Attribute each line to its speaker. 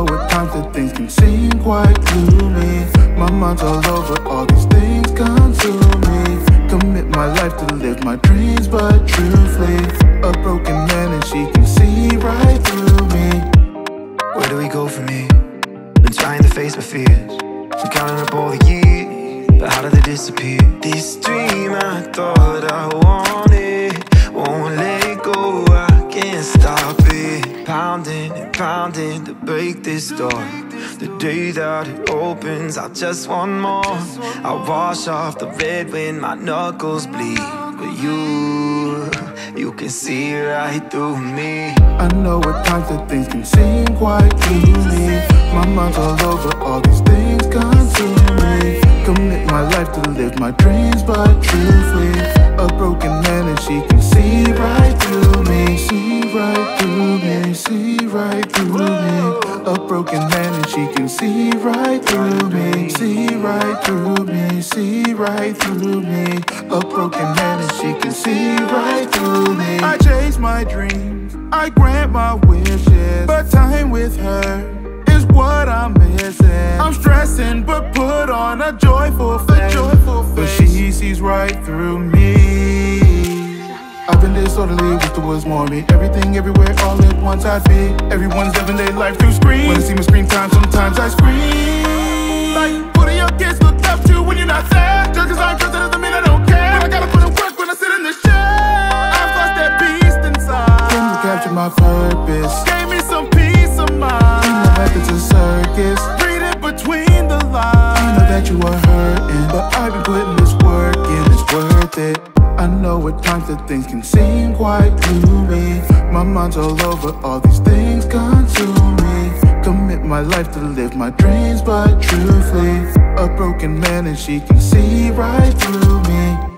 Speaker 1: at times that things can seem quite gloomy. My mind's all over, all these things consume me. Commit my life to live my dreams, but truthfully, a broken man and she can see right through me.
Speaker 2: Where do we go from here? Been trying to face my fears, been counting up all the years, but how did they disappear? This dream I thought I wanted won't let go, I can't stop it. Pounding and pounding to break this door. The day that it opens, I just want more. I wash off the red when my knuckles bleed. But you can see right through me.
Speaker 1: I know at times that things can seem quite gloomy. My mind's all over, all these things consume me. Commit my life to live my dreams, but truthfully, a broken man and she can see right through me. See right through me, see right through me. A broken man and she can see right through me. See right through me, see right through me. A broken man and she can see right through me. I chase my dreams, I grant my wishes, but time with her is what I'm missing. I'm stressing but put on a joyful face, but she sees right through me. I've been disorderly, wish there was more of me. Everything, everywhere, all at once I'd be. Everyone's living their life through screen. When I see my screen time, sometimes I scream. Like, what do your kids look up to when you're not there? Just cause I'm present doesn't mean I don't care. But I gotta put in work when I sit in the chair. I've lost that beast inside. Came to capture my purpose, gave me some peace of mind. You know that it's a circus, reading between the lines. You know that you are hurting, but I've been putting this work in, it's worth it. I know at times that things can seem quite gloomy. My mind's all over, all these things consume me. Commit my life to live my dreams, but truthfully, a broken man and she can see right through me.